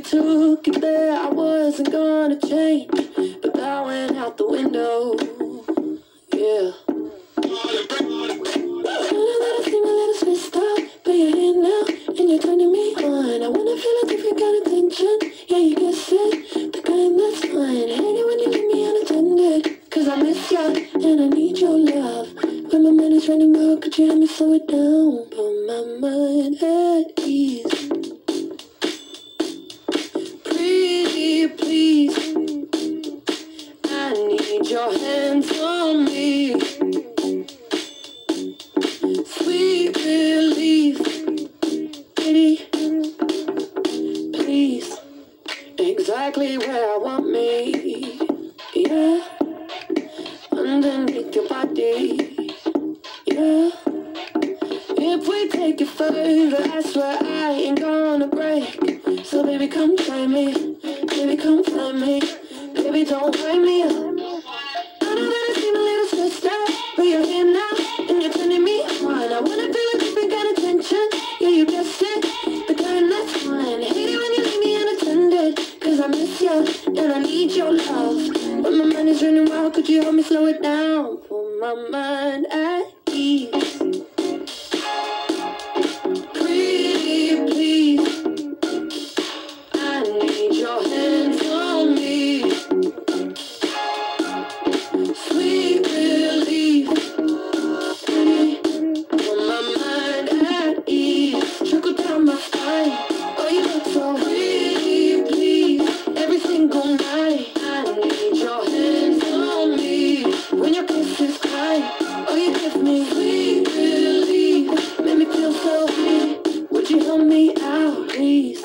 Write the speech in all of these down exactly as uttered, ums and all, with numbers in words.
took it there, I wasn't gonna change, but that went out the window. Yeah. But you're here now, and you're turning me on. I wanna feel like if you got attention. Yeah, you guess it, the kind that's fine. Hate it when you leave me unattended, cause I miss ya, and I need your love. When my mind is running out, could you help me slow it down? Put my mind at ease. Pretty please, I need your hands on me. Sweet relief, pretty please, exactly where I want me. Yeah, underneath your body. Yeah, if we take it further, I swear I ain't gonna break. So baby, come try me, baby, come find me, baby, don't wind me up. I know that I seem a little stressed out, but you're here now, and you're turning me on. I wanna feel like you got attention, yeah, you guessed it, the kind that's fine. Hate it when you leave me unattended, cause I miss ya, and I need your love. When my mind is running wild, could you help me slow it down? Put my mind at ease. Pretty please, I need your hands on me. Sweet relief, pretty, put my mind at ease. Trickle down my spine, oh you look so pretty, please. Every single night, I need your hands on me. When your kisses cry, oh you give me sweet relief. Make me feel so free, would you help me out, please?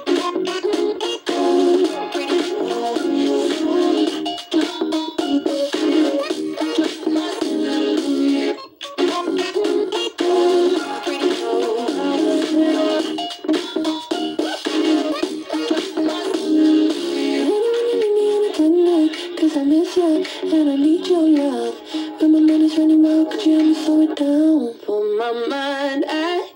Cause I miss you, and I need your love. When my mind is running wild, could you help me slow it down? Put my mind at